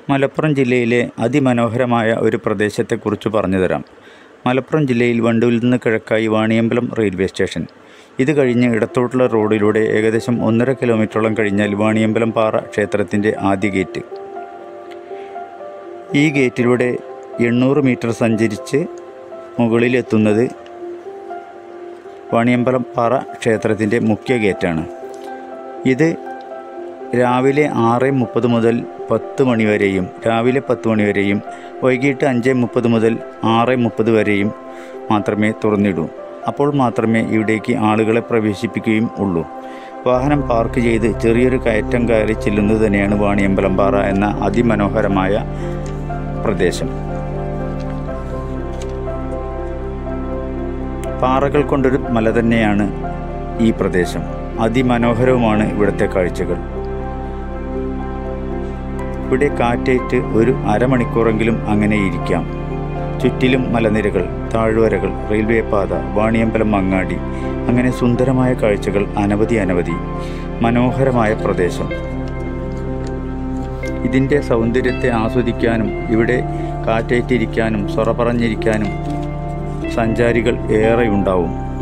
മലപ്പുറം ജില്ലയിലെ അതിമനോഹരമായ ഒരു പ്രദേശത്തെക്കുറിച്ച് പറഞ്ഞു തരാം. മലപ്പുറം ജില്ലയിൽ വണ്ടൂരിൽ നിന്ന് കിഴക്കായി വാണിയമ്പലം റെയിൽവേ സ്റ്റേഷൻ. ഇത് കഴിഞ്ഞ് ഇടത്തോട്ടുള്ള റോഡിലൂടെ ഏകദേശം 1.5 കിലോമീറ്ററോളം കഴിഞ്ഞാൽ വാണിയമ്പലം പാറ ക്ഷേത്രത്തിൻ്റെ ആദ്യ ഗേറ്റ്. ഈ ഗേറ്റിലൂടെ 800 മീറ്റർ സഞ്ചരിച്ച് മുകളിലെത്തുന്നത് വാണിയമ്പലം പാറ ക്ഷേത്രത്തിൻ്റെ മുഖ്യ ഗേറ്റാണ്. ഇത് രാവിലെ 6:30 മുതൽ 10 മണി വരെയും രാവിലെ 10 മണി വരെയും വൈകിട്ട് 5:30 മുതൽ 6:30 വരെയും മാത്രമേ തുറന്നിടൂ. അപ്പോൾ മാത്രമേ ഇവിടേക്ക് ആളുകളെ പ്രവേശിപ്പിക്കുകയും ഉള്ളൂ. വാഹനം പാർക്ക് ചെയ്ത് ചെറിയൊരു കയറ്റം കയറി ചെല്ലുന്നത് തന്നെയാണ് വാണിയമ്പലം പാറ എന്ന അതിമനോഹരമായ പ്രദേശം. പാറകൾ കൊണ്ടൊരു മല തന്നെയാണ് ഈ പ്രദേശം. അതിമനോഹരവുമാണ് ഇവിടുത്തെ കാഴ്ചകൾ. ഇവിടെ കാറ്റേറ്റ് ഒരു അരമണിക്കൂറെങ്കിലും അങ്ങനെ ഇരിക്കാം. ചുറ്റിലും മലനിരകൾ, താഴ്വരകൾ, റെയിൽവേ പാത, വാണിയമ്പലം അങ്ങാടി, അങ്ങനെ സുന്ദരമായ കാഴ്ചകൾ അനവധി. മനോഹരമായ പ്രദേശം. ഇതിൻ്റെ സൗന്ദര്യത്തെ ആസ്വദിക്കാനും ഇവിടെ കാറ്റേറ്റിരിക്കാനും സൊറ പറഞ്ഞിരിക്കാനും സഞ്ചാരികൾ ഏറെ ഉണ്ടാവും.